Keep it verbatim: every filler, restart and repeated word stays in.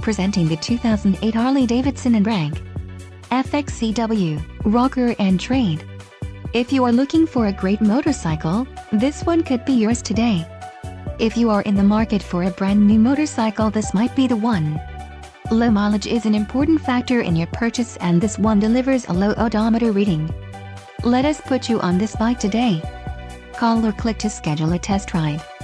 Presenting the two thousand eight Harley-Davidson and reg F X C W Rocker and Trade. If you are looking for a great motorcycle, this one could be yours today. If you are in the market for a brand new motorcycle, this might be the one. Low mileage is an important factor in your purchase, and this one delivers a low odometer reading. Let us put you on this bike today. Call or click to schedule a test ride.